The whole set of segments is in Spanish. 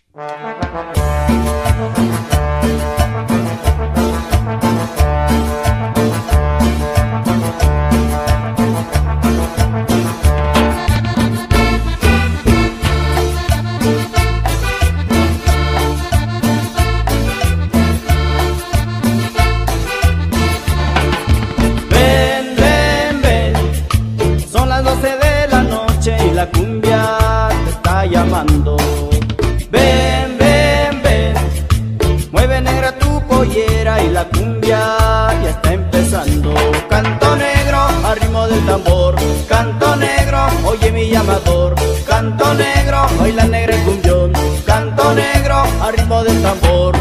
La cumbia te está llamando. Ven, ven, ven, mueve negra tu pollera y la cumbia ya está empezando. Canto negro a ritmo del tambor, canto negro, oye mi llamador. Canto negro, baila negra el cumbión, canto negro a ritmo del tambor.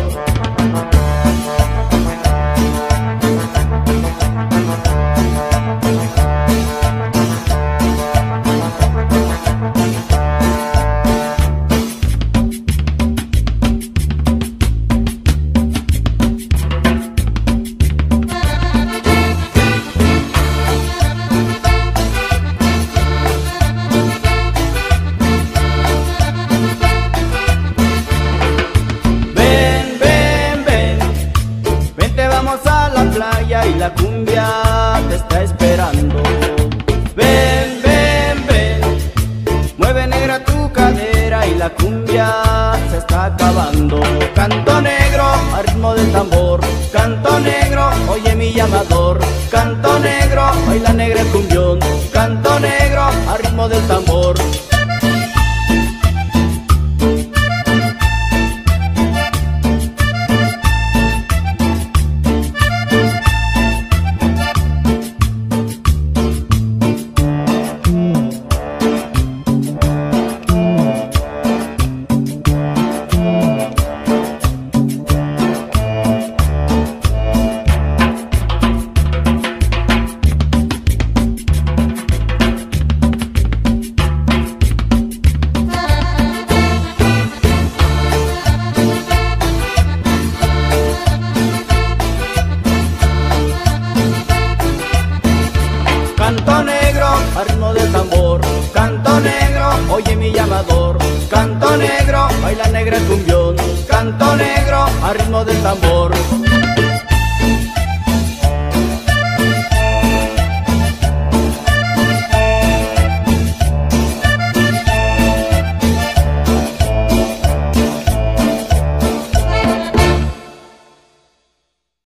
Y la cumbia te está esperando. Ven, ven, ven, mueve negra tu cadera y la cumbia se está acabando. Canto negro a ritmo del tambor, canto negro, oye mi llamador. Canto negro, baila negra el cumbión, canto negro a ritmo del tambor. Canto negro a ritmo del tambor, canto negro, oye mi llamador. Canto negro, baila negra el cumbión, canto negro a ritmo del tambor.